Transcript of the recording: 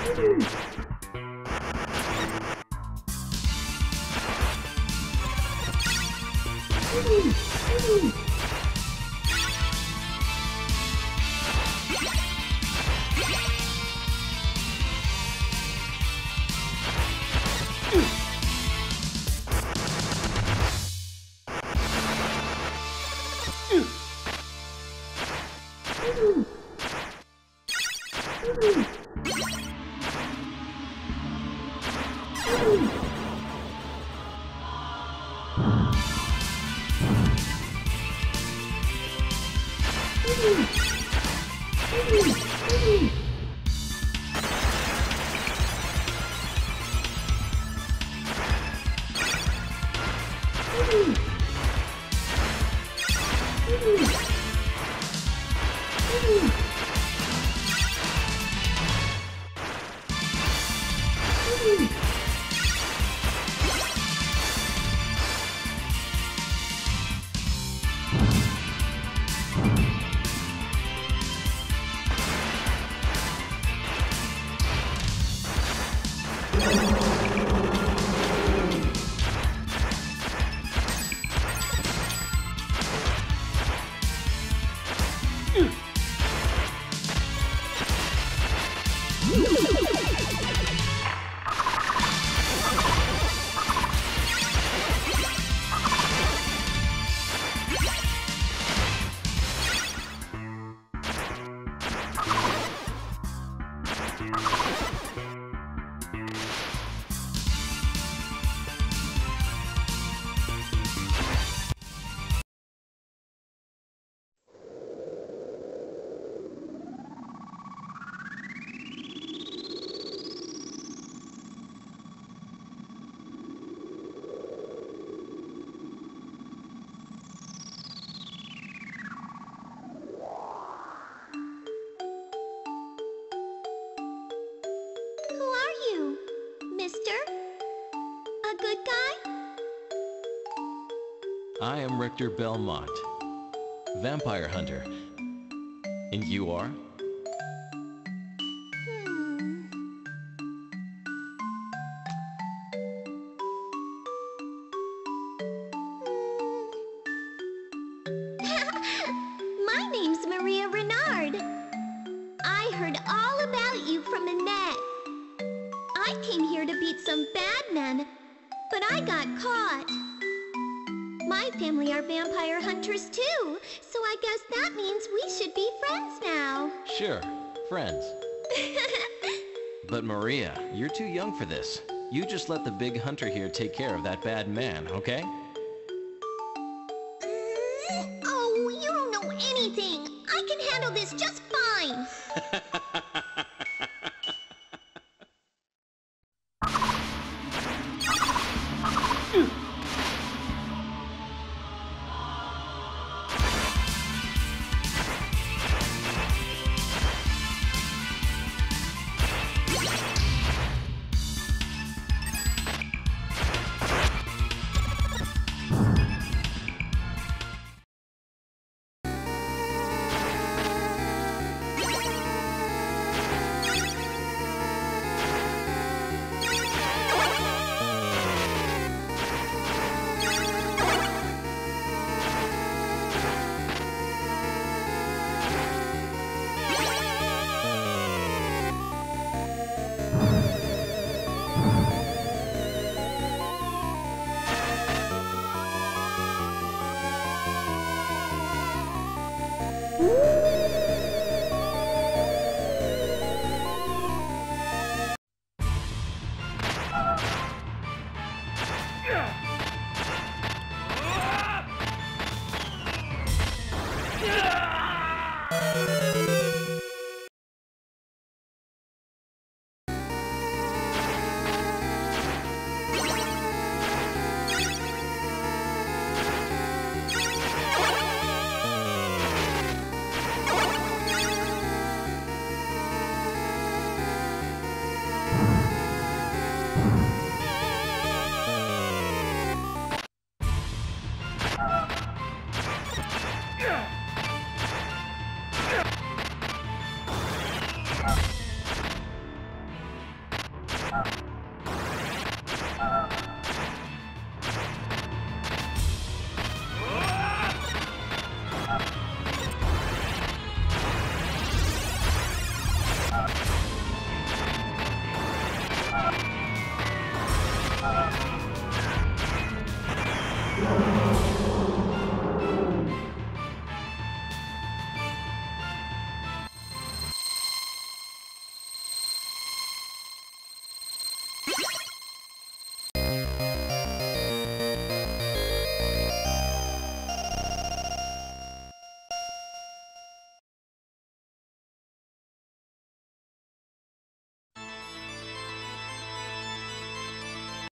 I am Richter Belmont, vampire hunter. And you are? My name's Maria Renard. I heard all about you from Annette. I came here to beat some bad men, but I got caught. My family are vampire hunters too, so I guess that means we should be friends now. Sure, friends. But Maria, you're too young for this. You just let the big hunter here take care of that bad man, okay? Oh, you don't know anything. I can handle this just fine. Yeah.